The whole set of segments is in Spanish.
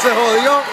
se jodió.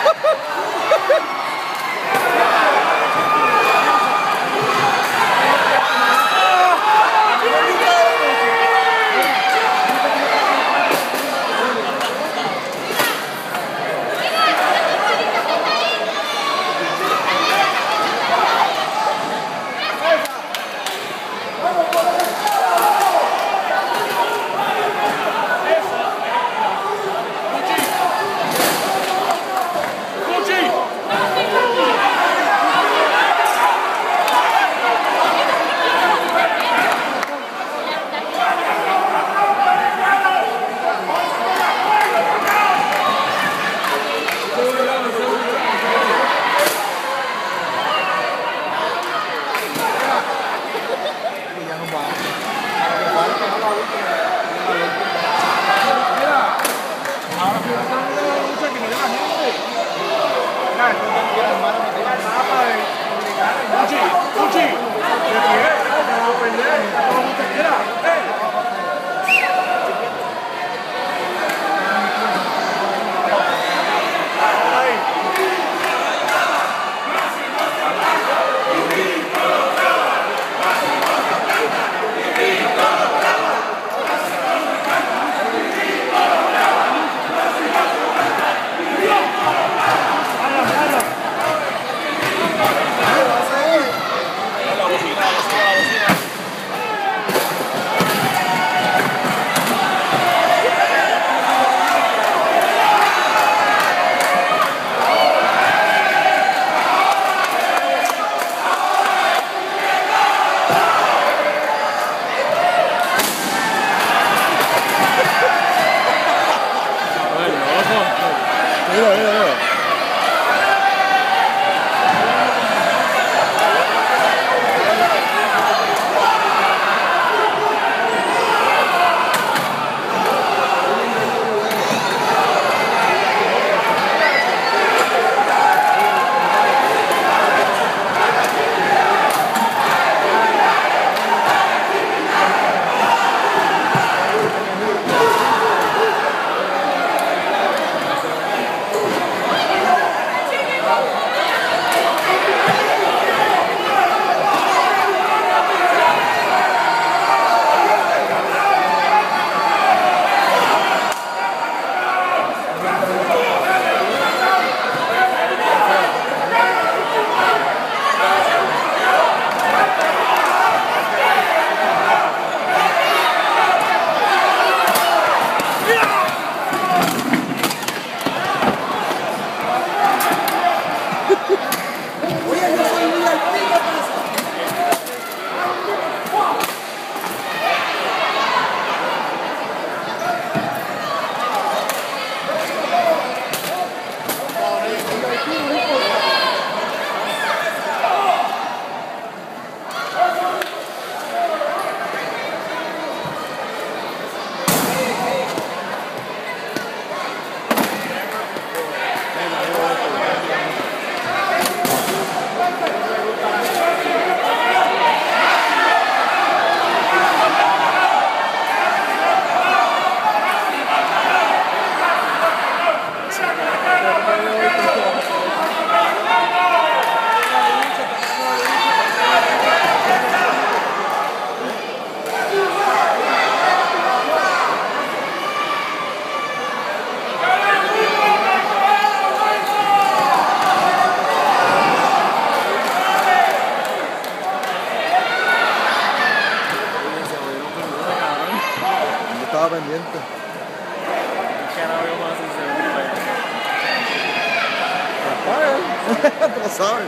Estaba pendiente. Tú lo sabes.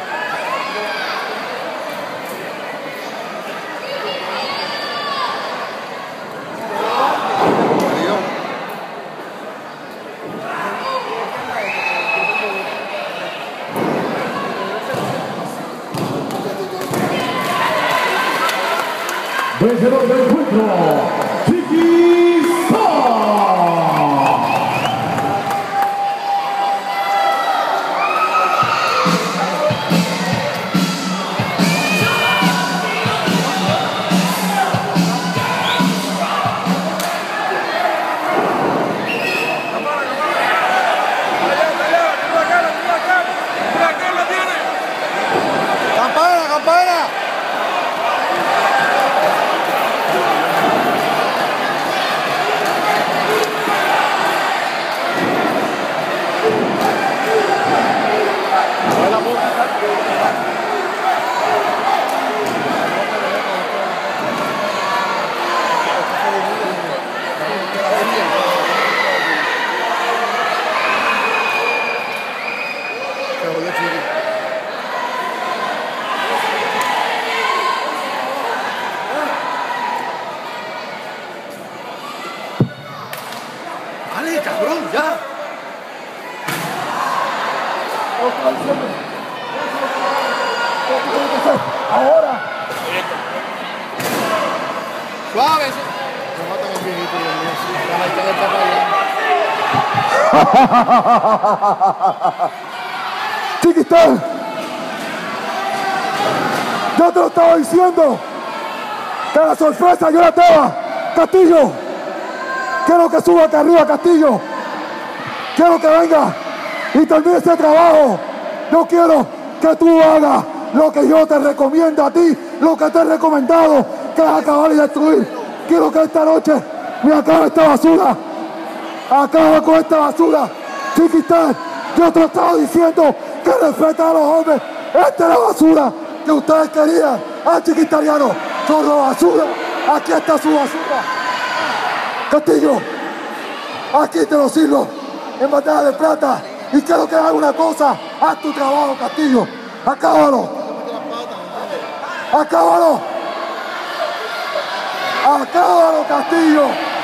Vencedor del encuentro, Chiquistar. cabrón, ya. Ahora. Suave. Se matan el viejito, Dios mío. La gente de papá. Chiquitán, yo te lo estaba diciendo, que la sorpresa yo la estaba. Castillo, quiero que suba acá arriba, Castillo. Quiero que venga y termine ese trabajo. Yo quiero que tú hagas lo que yo te recomiendo a ti, lo que te he recomendado, que es acabar y destruir. Quiero que esta noche me acabe esta basura. Acaba con esta basura. Chiquitán, yo te lo estaba diciendo, que respeta a los hombres. Esta es la basura que ustedes querían. Chiquitariano, zorro basura. Aquí está su basura. Castillo, aquí te lo sirvo en bandeja de plata. Y quiero que haga una cosa. Haz tu trabajo, Castillo. Acábalo. Acábalo. Acábalo, Castillo.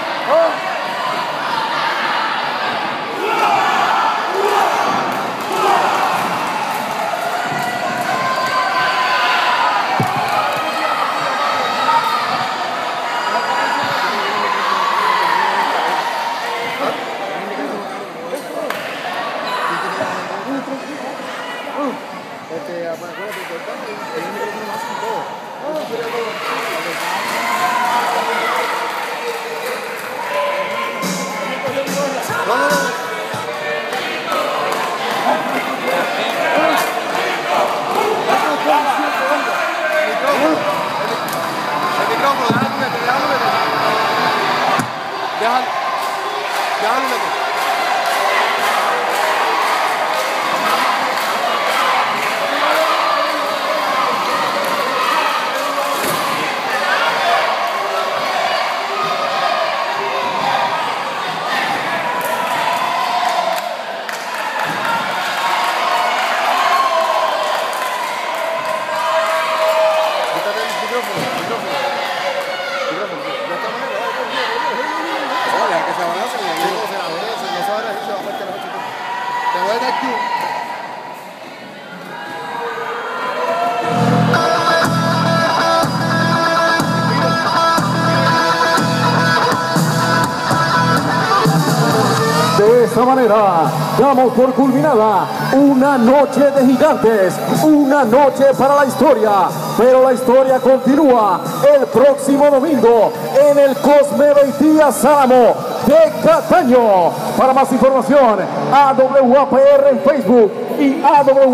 De esta manera damos por culminada una noche de gigantes, una noche para la historia, pero la historia continúa el próximo domingo en el Cosme Díaz Álamo de Cataño. Para más información, AWAPR en Facebook y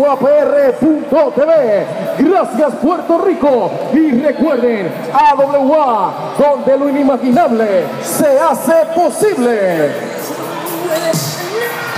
AWAPR.tv. Gracias, Puerto Rico, y recuerden, AWA, donde lo inimaginable se hace posible. Yeah.